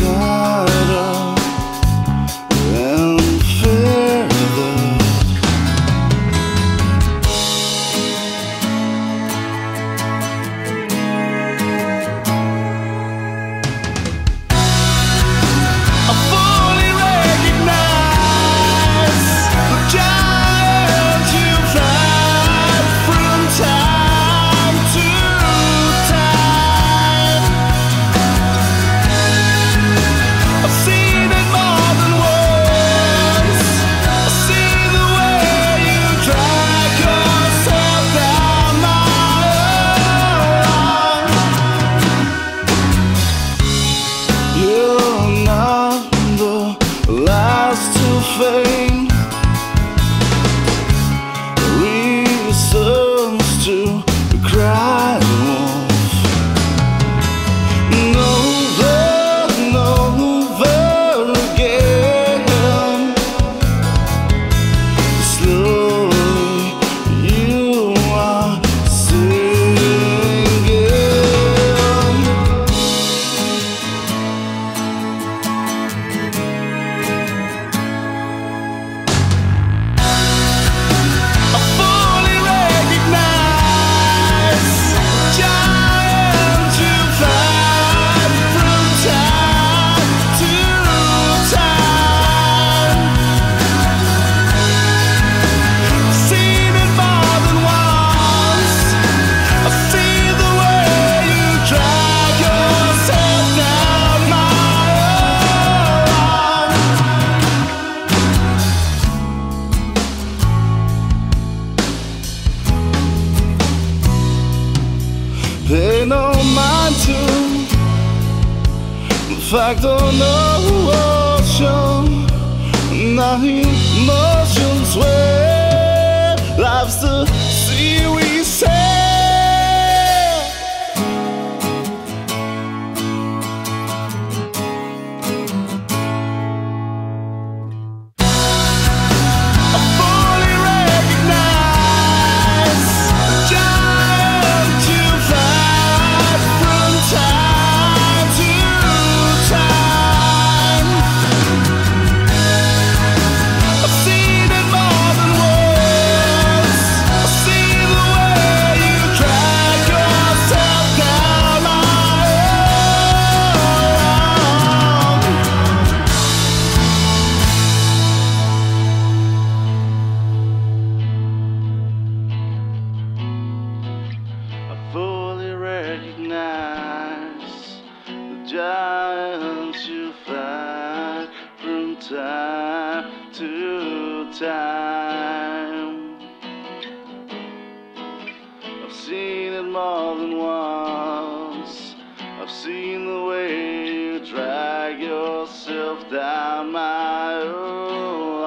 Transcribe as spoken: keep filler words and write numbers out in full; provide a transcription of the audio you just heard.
fact on the ocean, now emotions sway. Life's the sea we sail. I fully recognize the giant you fight from time to time. I've seen it more than once. I've seen the way you drag yourself down my own. I fully recognize the giants you fight from time to time. I've seen it more than once. I've seen the way you drag yourself down my own.